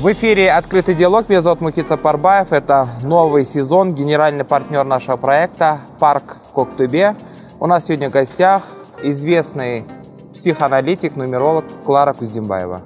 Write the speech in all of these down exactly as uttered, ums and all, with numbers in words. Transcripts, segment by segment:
В эфире «Открытый диалог». Меня зовут Мухит Сапарбаев. Это новый сезон, генеральный партнер нашего проекта «Парк в Коктубе». У нас сегодня в гостях известный психоаналитик, нумеролог Клара Куздимбаева.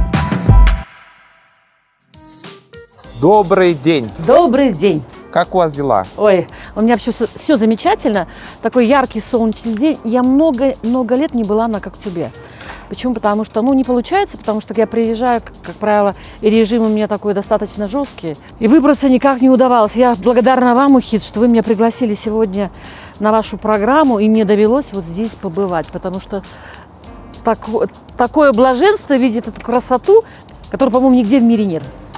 Добрый день. Добрый день. Как у вас дела? Ой, у меня все, все замечательно. Такой яркий солнечный день. Я много-много лет не была на Коктубе. Почему? Потому что, ну, не получается, потому что я приезжаю, как, как правило, и режим у меня такой достаточно жесткий. И выбраться никак не удавалось. Я благодарна вам, Мухит, что вы меня пригласили сегодня на вашу программу, и мне довелось вот здесь побывать, потому что так, такое блаженство видеть эту красоту, которой, по-моему, нигде в мире нет.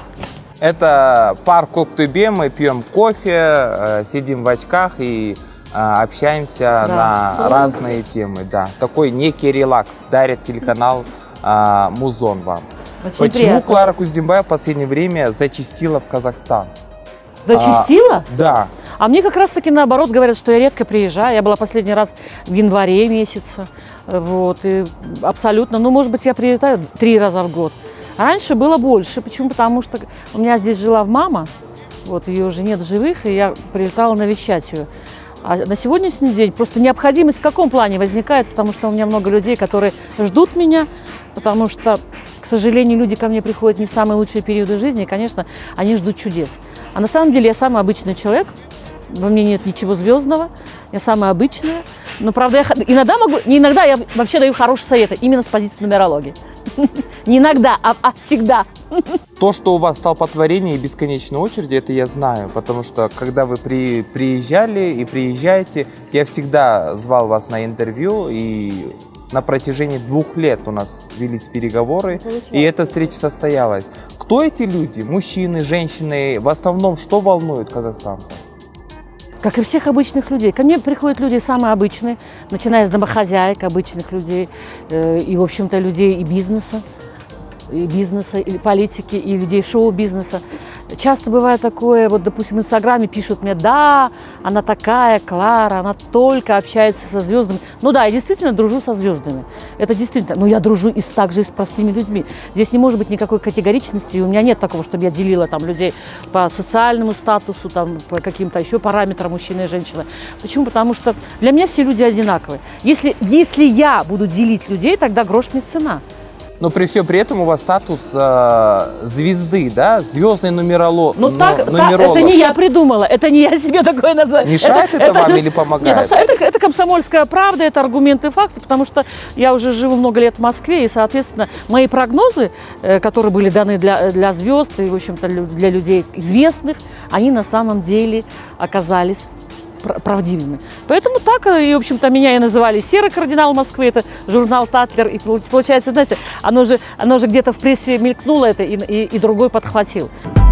Это парк в Коктубе, мы пьем кофе, сидим в очках и общаемся, да, на солнце. Разные темы. Да. Такой некий релакс дарит телеканал а, Музон вам. Очень Почему приятно. Клара Куздимбаева в последнее время зачастила в Казахстан? Зачастила? А, да. А мне как раз-таки наоборот говорят, что я редко приезжаю. Я была последний раз в январе месяце. Вот, и абсолютно, ну, может быть, я приезжаю три раза в год. Раньше было больше. Почему? Потому что у меня здесь жила мама, вот, ее уже нет в живых, и я прилетала навещать ее. А на сегодняшний день просто необходимость в каком плане возникает, потому что у меня много людей, которые ждут меня, потому что, к сожалению, люди ко мне приходят не в самые лучшие периоды жизни, и, конечно, они ждут чудес. А на самом деле я самый обычный человек, во мне нет ничего звездного, я самая обычная. Но, правда, я иногда могу, не иногда, я вообще даю хорошие советы, именно с позиции нумерологии. Не иногда, а, а всегда. То, что у вас столпотворение и бесконечные очереди, это я знаю, потому что, когда вы при, приезжали и приезжаете, я всегда звал вас на интервью, и на протяжении двух лет у нас велись переговоры, Получается. И эта встреча состоялась. Кто эти люди? Мужчины, женщины? В основном, что волнует казахстанцев? Как и всех обычных людей. Ко мне приходят люди самые обычные, начиная с домохозяек, обычных людей, э, и, в общем-то, людей и бизнеса, и бизнеса, и политики, и людей шоу-бизнеса. Часто бывает такое, вот, допустим, в Инстаграме пишут мне: да, она такая, Клара, она только общается со звездами. Ну да, я действительно дружу со звездами. Это действительно, но я дружу и также и с простыми людьми. Здесь не может быть никакой категоричности, у меня нет такого, чтобы я делила там людей по социальному статусу, там, по каким-то еще параметрам, мужчины и женщины. Почему? Потому что для меня все люди одинаковые. Если, если я буду делить людей, тогда грош мне цена. Но при всем при этом у вас статус э, звезды, да? Звездный нумеролог. Ну так, так, это не я придумала, это не я себе такое назвала. Мешает это, это вам это, или помогает? Нет, это, это комсомольская правда, это аргументы и факты, потому что я уже живу много лет в Москве, и, соответственно, мои прогнозы, э, которые были даны для, для звезд и, в общем-то, для людей известных, они на самом деле оказались правдивыми. Поэтому так, и, в общем-то, меня и называли «Серый кардинал Москвы», это журнал «Татлер», и получается, знаете, оно же, оно же где-то в прессе мелькнуло это, и, и, и другой подхватил.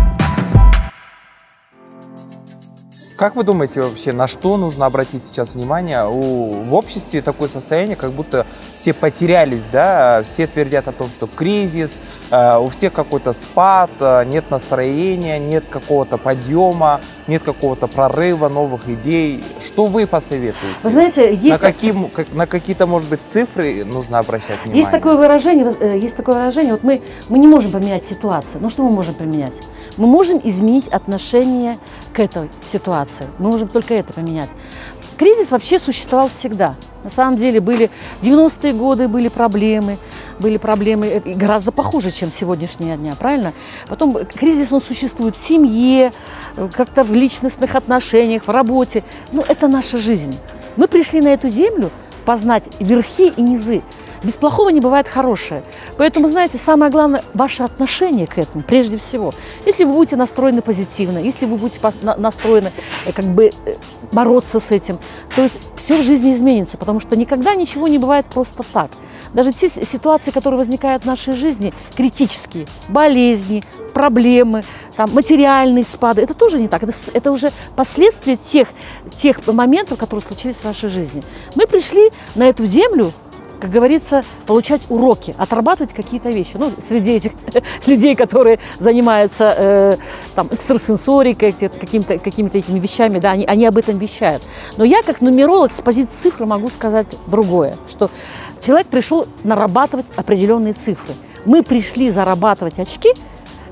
Как вы думаете вообще, на что нужно обратить сейчас внимание? У, в обществе такое состояние, как будто все потерялись, да? Все твердят о том, что кризис, э, у всех какой-то спад, э, нет настроения, нет какого-то подъема, нет какого-то прорыва, новых идей. Что вы посоветуете? Вы знаете, есть... На, каким, как, на какие-то, может быть, цифры нужно обращать внимание? Есть такое выражение, есть такое выражение, вот мы, мы не можем поменять ситуацию. Ну что мы можем поменять? Мы можем изменить отношение к этой ситуации. Мы можем только это поменять. Кризис вообще существовал всегда. На самом деле были девяностые годы, были проблемы, были проблемы гораздо похуже, чем сегодняшние дня, правильно? Потом кризис, он существует в семье, как-то в личностных отношениях, в работе. Ну, это наша жизнь. Мы пришли на эту землю познать верхи и низы. Без плохого не бывает хорошее. Поэтому, знаете, самое главное – ваше отношение к этому, прежде всего. Если вы будете настроены позитивно, если вы будете настроены как бы бороться с этим, то есть все в жизни изменится, потому что никогда ничего не бывает просто так. Даже те ситуации, которые возникают в нашей жизни, критические, болезни, проблемы, там, материальные спады, это тоже не так. Это, это уже последствия тех, тех моментов, которые случились в вашей жизни. Мы пришли на эту землю, как говорится, получать уроки, отрабатывать какие-то вещи. Ну, среди этих людей, которые занимаются э, там, экстрасенсорикой, какими-то какими этими вещами, да, они, они об этом вещают. Но я, как нумеролог, с позиции цифры могу сказать другое, что человек пришел нарабатывать определенные цифры. Мы пришли зарабатывать очки,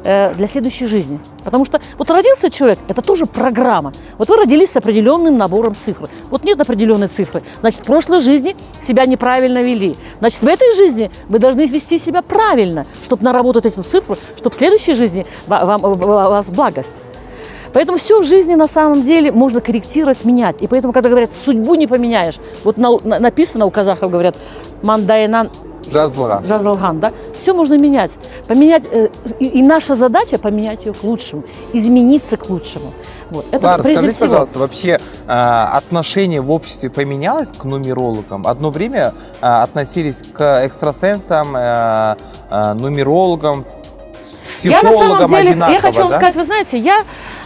э, для следующей жизни. Потому что вот родился человек, это тоже программа. Вот вы родились с определенным набором цифр. Вот нет определенной цифры. Значит, в прошлой жизни себя неправильно вели. Значит, в этой жизни вы должны вести себя правильно, чтобы наработать эту цифру, чтобы в следующей жизни вам, у вас благость. Поэтому все в жизни на самом деле можно корректировать, менять. И поэтому, когда говорят, судьбу не поменяешь, вот на, на, написано у казахов, говорят, мандайнан Жазылған. жазылған, да, все можно менять. Поменять э, и, и наша задача поменять ее к лучшему, измениться к лучшему. Вот. Это Клара, скажите, всего. пожалуйста, вообще э, отношение в обществе поменялось к нумерологам? Одно время э, относились к экстрасенсам, э, э, нумерологам, Я на самом деле, одинаково, я хочу вам да? сказать, вы знаете, я,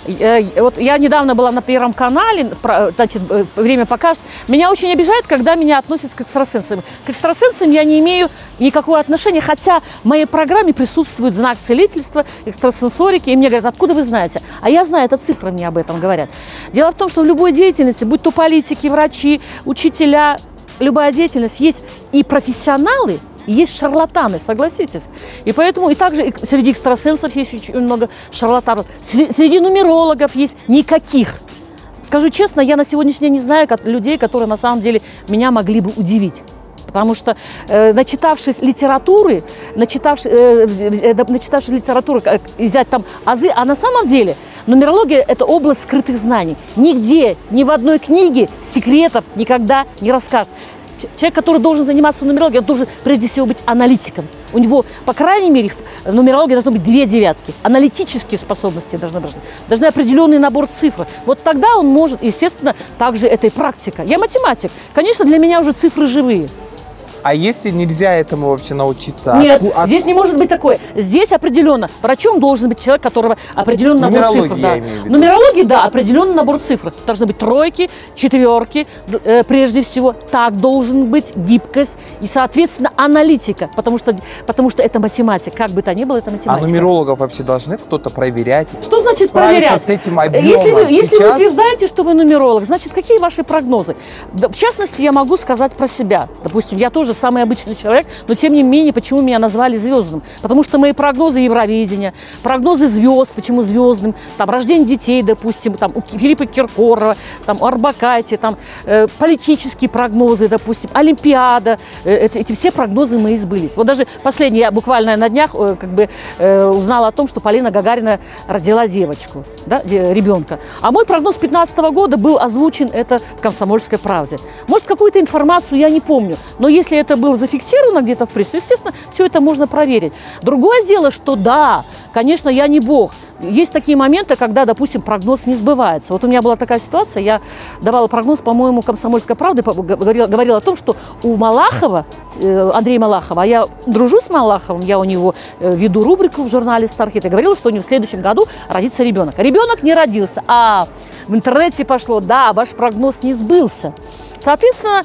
э, вот я недавно была на Первом канале, про, значит, э, время покажет. Меня очень обижает, когда меня относят к экстрасенсам. К экстрасенсам я не имею никакого отношения, хотя в моей программе присутствует знак целительства, экстрасенсорики, и мне говорят, откуда вы знаете? А я знаю, это цифры мне об этом говорят. Дело в том, что в любой деятельности, будь то политики, врачи, учителя, любая деятельность, есть и профессионалы, и есть шарлатаны, согласитесь. И поэтому и также среди экстрасенсов есть очень много шарлатанов. Среди нумерологов есть никаких. Скажу честно, я на сегодняшний день не знаю людей, которые на самом деле меня могли бы удивить. Потому что, э, начитавшись литературы, начитавшись, э, начитавшись литературы, как взять там азы, а на самом деле нумерология – это область скрытых знаний. Нигде, ни в одной книге секретов никогда не расскажет. Человек, который должен заниматься нумерологией, он должен прежде всего быть аналитиком. У него, по крайней мере, в нумерологии должно быть две девятки. Аналитические способности должны быть. Должны определенный набор цифр. Вот тогда он может, естественно, также это и практика. Я математик. Конечно, для меня уже цифры живые. А если нельзя этому вообще научиться? Нет, Отку... здесь не может быть такое. Здесь определенно. Врачом должен быть человек, которого определенный набор цифр. Да. Нумерология, да, определенный набор цифр. Должны быть тройки, четверки, э, прежде всего. Так должен быть гибкость и, соответственно, аналитика. Потому что, потому что это математика. Как бы то ни было, это математика. А нумерологов вообще должны кто-то проверять? Что значит проверять? С этим объемом? Если вы, если Сейчас... вы утверждаете, что вы нумеролог, значит, какие ваши прогнозы? В частности, я могу сказать про себя. Допустим, я тоже самый обычный человек, но тем не менее, почему меня назвали звездным? Потому что мои прогнозы Евровидения, прогнозы звезд, почему звездным, там, рождение детей, допустим, там, у Филиппа Киркорова, там, у Арбакайте, там, э, политические прогнозы, допустим, Олимпиада, э, это, эти все прогнозы мои сбылись. Вот даже последний, я буквально на днях э, как бы э, узнала о том, что Полина Гагарина родила девочку, да, ребенка. А мой прогноз пятнадцатого года был озвучен, это в «Комсомольской правде». Может, какую-то информацию я не помню, но если это было зафиксировано где-то в прессе, естественно, все это можно проверить. Другое дело, что да, конечно, я не бог. Есть такие моменты, когда, допустим, прогноз не сбывается. Вот у меня была такая ситуация, я давала прогноз, по-моему, «Комсомольской правды», говорила, говорила о том, что у Малахова, Андрея Малахова, а я дружу с Малаховым, я у него веду рубрику в журнале «Стархит», и говорила, что у него в следующем году родится ребенок. Ребенок не родился, а в интернете пошло, да, ваш прогноз не сбылся. Соответственно,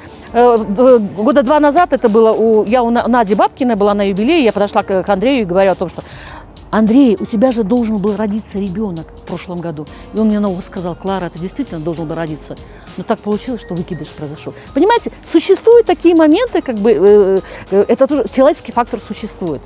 года два назад это было, у, я у Нади Бабкиной была на юбилее, я подошла к Андрею и говорю о том, что Андрей, у тебя же должен был родиться ребенок в прошлом году. И он мне на ухо сказал: Клара, это действительно должен был родиться. Но так получилось, что выкидыш произошел. Понимаете, существуют такие моменты, как бы, э, э, это тоже человеческий фактор существует.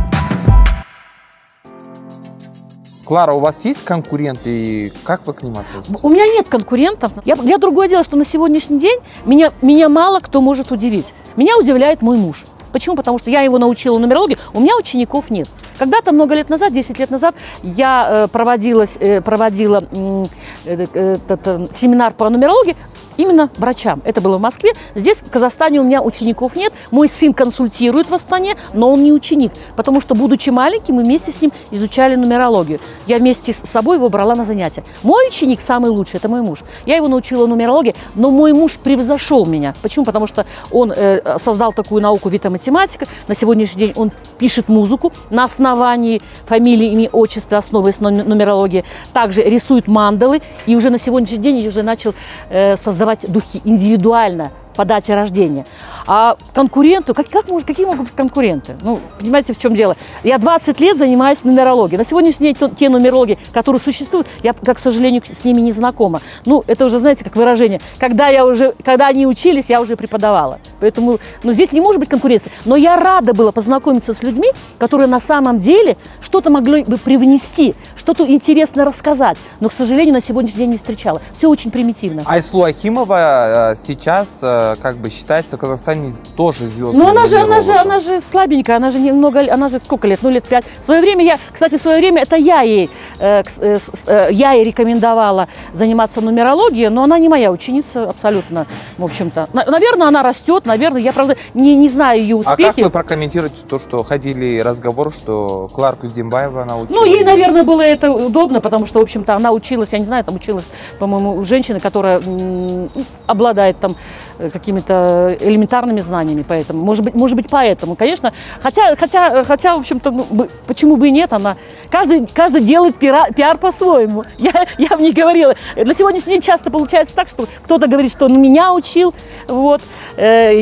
Клара, у вас есть конкуренты, и как вы к ним относитесь? У меня нет конкурентов. Я, я другое дело, что на сегодняшний день меня, меня мало кто может удивить. Меня удивляет мой муж. Почему? Потому что я его научила нумерологии, у меня учеников нет. Когда-то, много лет назад, десять лет назад, я э, проводила, э, проводила э, э, э, э, семинар по нумерологии именно врачам. Это было в Москве. Здесь, в Казахстане, у меня учеников нет. Мой сын консультирует в Астане, но он не ученик. Потому что, будучи маленьким, мы вместе с ним изучали нумерологию. Я вместе с собой его брала на занятия. Мой ученик самый лучший, это мой муж. Я его научила нумерологии, но мой муж превзошел меня. Почему? Потому что он э, создал такую науку витаматематика. На сегодняшний день он пишет музыку на основании фамилии, имени, отчества, основываясь на нумерологии. Также рисует мандалы. И уже на сегодняшний день я уже начал э, создавать духи индивидуально по дате рождения. А конкуренту, как, как может, какие могут быть конкуренты? Ну, понимаете, в чем дело? Я двадцать лет занимаюсь нумерологией. На сегодняшний день те нумерологи, которые существуют, я, к сожалению, с ними не знакома. Ну, это уже, знаете, как выражение. Когда, я уже, когда они учились, я уже преподавала. Поэтому ну, здесь не может быть конкуренции. Но я рада была познакомиться с людьми, которые на самом деле что-то могли бы привнести, что-то интересно рассказать. Но, к сожалению, на сегодняшний день не встречала. Все очень примитивно. Айслу Ахимова сейчас как бы считается в Казахстане тоже звездой. Ну она же, она же, она же слабенькая, она же немного, она же сколько лет? Ну лет пять. В свое время я, кстати, в свое время это я ей, э, э, э, я ей рекомендовала заниматься нумерологией, но она не моя ученица абсолютно, в общем-то. Наверное, она растет, наверное, я правда не, не знаю ее успехи. А как вы прокомментируете то, что ходили разговор, что Клара Куздимбаева она училась? Ну ей, наверное, было это удобно, потому что, в общем-то, она училась, я не знаю, там училась, по-моему, у женщины, которая м, обладает там какими-то элементарными знаниями, поэтому, может быть, может быть, поэтому, конечно, хотя, хотя, хотя, в общем-то, ну, почему бы и нет, она, каждый, каждый делает пиар, пиар по-своему, я, я бы не говорила, на сегодняшний день часто получается так, что кто-то говорит, что он меня учил, вот, э,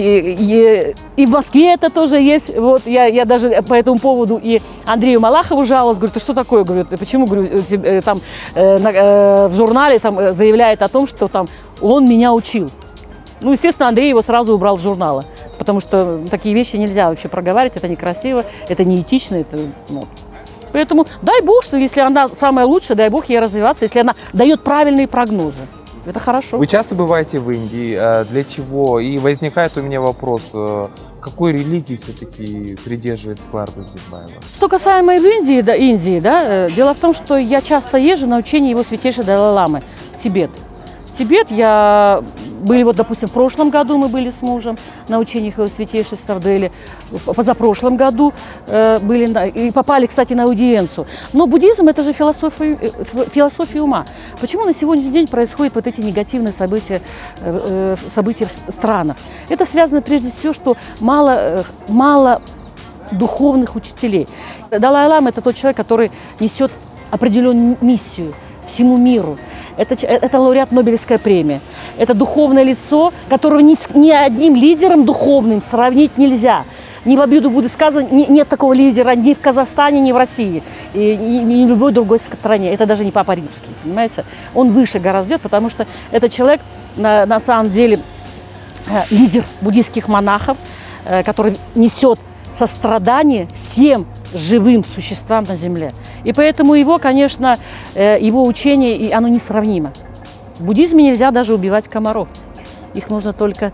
и, и в Москве это тоже есть, вот, я, я даже по этому поводу и Андрею Малахову жаловалась, говорю, ты что такое, говорю, почему, говорю, там, э, э, в журнале там заявляет о том, что там он меня учил. Ну, естественно, Андрей его сразу убрал с журнала, потому что такие вещи нельзя вообще проговаривать, это некрасиво, это неэтично, это, ну. Поэтому дай бог, что если она самая лучшая, дай бог ей развиваться, если она дает правильные прогнозы. Это хорошо. Вы часто бываете в Индии, для чего? И возникает у меня вопрос, какой религии все-таки придерживается Клара Куздимбаева? Что касаемо Индии, да, Индии, да, дело в том, что я часто езжу на учение его святейшей Далай-ламы в Тибет. В Тибет я были, вот, допустим, в прошлом году мы были с мужем на учениях его святейшей Ставдели, позапрошлом году э, были на, и попали, кстати, на аудиенцию. Но буддизм – это же философия, философия ума. Почему на сегодняшний день происходят вот эти негативные события, э, события в странах? Это связано прежде всего, что мало, мало духовных учителей. Далай-лама – это тот человек, который несет определенную миссию всему миру. Это, это лауреат Нобелевской премии. Это духовное лицо, которого ни, ни одним лидером духовным сравнить нельзя. Ни в обиду будет сказано, ни, нет такого лидера ни в Казахстане, ни в России, и ни, ни в любой другой стране. Это даже не Папа Римский, понимаете? Он выше гораздо, потому что это человек, на, на самом деле, э, лидер буддийских монахов, э, который несет сострадание всем живым существам на земле. И поэтому его, конечно, его учение, оно несравнимо. В буддизме нельзя даже убивать комаров. Их нужно только...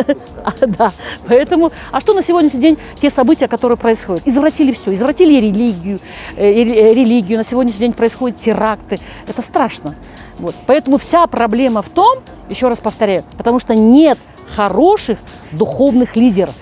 Да. Поэтому... А что на сегодняшний день те события, которые происходят? Извратили все. Извратили религию. религию. На сегодняшний день происходят теракты. Это страшно. Вот. Поэтому вся проблема в том, еще раз повторяю, потому что нет хороших духовных лидеров.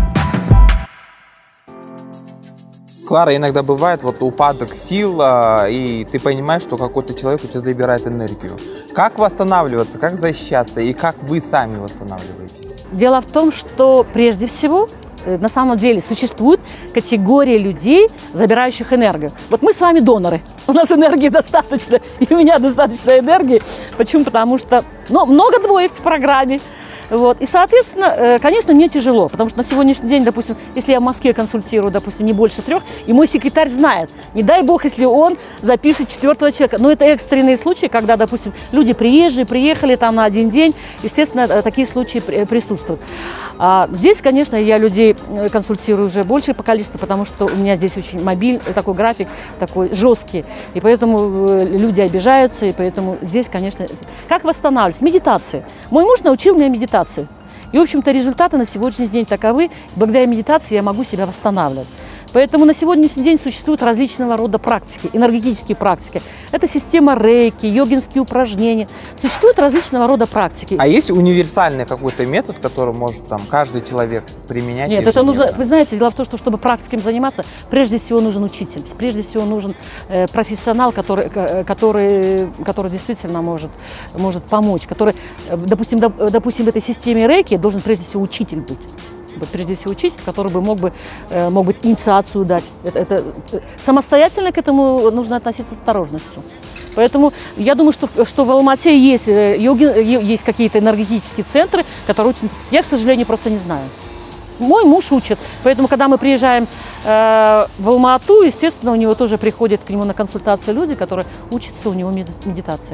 Клара, иногда бывает вот упадок сил, и ты понимаешь, что какой-то человек у тебя забирает энергию. Как восстанавливаться, как защищаться, и как вы сами восстанавливаетесь? Дело в том, что прежде всего, на самом деле, существует категория людей, забирающих энергию. Вот мы с вами доноры, у нас энергии достаточно, и у меня достаточно энергии. Почему? Потому что, ну, много двоек в программе. Вот. И, соответственно, конечно, мне тяжело, потому что на сегодняшний день, допустим, если я в Москве консультирую, допустим, не больше трех, и мой секретарь знает, не дай бог, если он запишет четвертого человека. Но это экстренные случаи, когда, допустим, люди приезжие, приехали там на один день, естественно, такие случаи присутствуют. А здесь, конечно, я людей консультирую уже большее по количеству, потому что у меня здесь очень мобильный, такой график, такой жесткий, и поэтому люди обижаются, и поэтому здесь, конечно, как восстанавливать? Медитация. Мой муж научил меня медитации. И, в общем-то, результаты на сегодняшний день таковы. Благодаря медитации я могу себя восстанавливать. Поэтому на сегодняшний день существуют различного рода практики, энергетические практики. Это система рейки, йогинские упражнения. Существуют различного рода практики. А есть универсальный какой-то метод, который может там каждый человек применять? Нет, это нужно, вы знаете, дело в том, что чтобы практиками заниматься, прежде всего нужен учитель, прежде всего нужен э, профессионал, который, который, который действительно может, может помочь. Который, допустим, доп, допустим, в этой системе рейки должен прежде всего учитель быть. Прежде всего учитель, который бы мог бы, мог бы инициацию дать. Это, это, самостоятельно к этому нужно относиться с осторожностью. Поэтому я думаю, что, что в Алма-Ате есть, йоги, есть какие-то энергетические центры, которые учат. Я, к сожалению, просто не знаю. Мой муж учит, поэтому, когда мы приезжаем э, в Алма-Ату, естественно, у него тоже приходят к нему на консультацию люди, которые учатся у него медитации.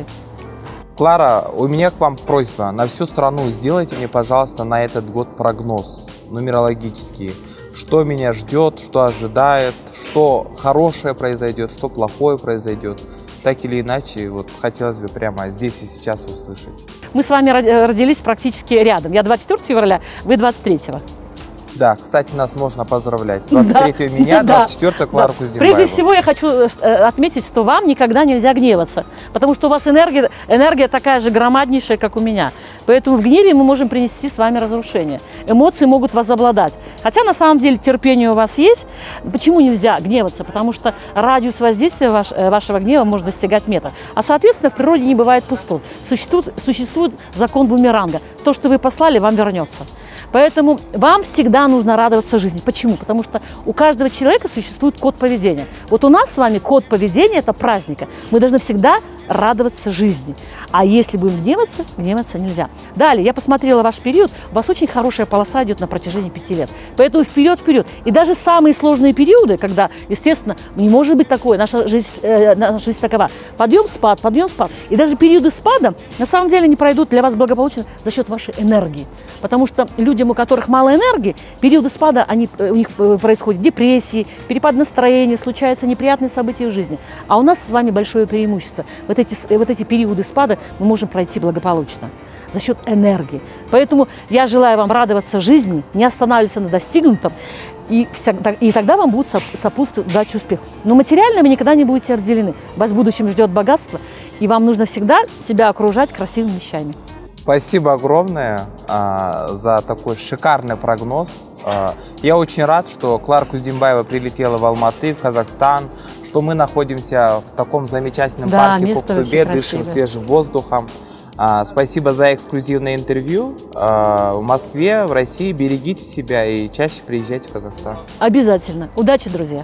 Клара, у меня к вам просьба. На всю страну сделайте мне, пожалуйста, на этот год прогноз нумерологический. Что меня ждет, что ожидает, что хорошее произойдет, что плохое произойдет. Так или иначе, вот хотелось бы прямо здесь и сейчас услышать. Мы с вами родились практически рядом. Я двадцать четвёртого февраля, вы двадцать третьего. Да, кстати, нас можно поздравлять. двадцать третьего да, меня, двадцать четвёртого Клару да. Куздинбаеву. Прежде всего я хочу отметить, что вам никогда нельзя гневаться, потому что у вас энергия, энергия такая же громаднейшая, как у меня. Поэтому в гневе мы можем принести с вами разрушение. Эмоции могут вас обладать. Хотя на самом деле терпение у вас есть. Почему нельзя гневаться? Потому что радиус воздействия ваш, вашего гнева может достигать метра. А соответственно в природе не бывает пустот. Существует, существует закон бумеранга. То, что вы послали, вам вернется. Поэтому вам всегда нужно радоваться жизни. Почему? Потому что у каждого человека существует код поведения. Вот у нас с вами код поведения – это праздника. Мы должны всегда радоваться жизни. А если будем гневаться, гневаться нельзя. Далее, я посмотрела ваш период. У вас очень хорошая полоса идет на протяжении пяти лет. Поэтому вперед, вперед. И даже самые сложные периоды, когда, естественно, не может быть такое, наша жизнь, э, наша жизнь такова. Подъем, спад, подъем, спад. И даже периоды спада на самом деле не пройдут для вас благополучно за счет вашей энергии. Потому что людям, у которых мало энергии, периоды спада, они, у них происходят депрессии, перепад настроения, случаются неприятные события в жизни. А у нас с вами большое преимущество. Вот эти, вот эти периоды спада мы можем пройти благополучно за счет энергии. Поэтому я желаю вам радоваться жизни, не останавливаться на достигнутом, и, всегда, и тогда вам будут сопутствовать удача и успех. Но материально вы никогда не будете обделены. Вас в будущем ждет богатство, и вам нужно всегда себя окружать красивыми вещами. Спасибо огромное а, за такой шикарный прогноз. А, я очень рад, что Клара Куздинбаева прилетела в Алматы, в Казахстан, что мы находимся в таком замечательном да, парке Коктубе, дышим свежим воздухом. А, спасибо за эксклюзивное интервью а, в Москве, в России. Берегите себя и чаще приезжайте в Казахстан. Обязательно. Удачи, друзья!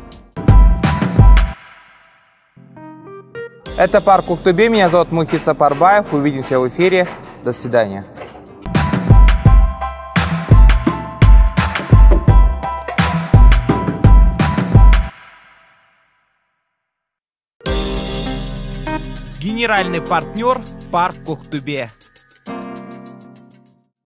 Это парк Коктубе. Меня зовут Мухит Сапарбаев. Увидимся в эфире. До свидания. Генеральный партнер – парк Коктубе.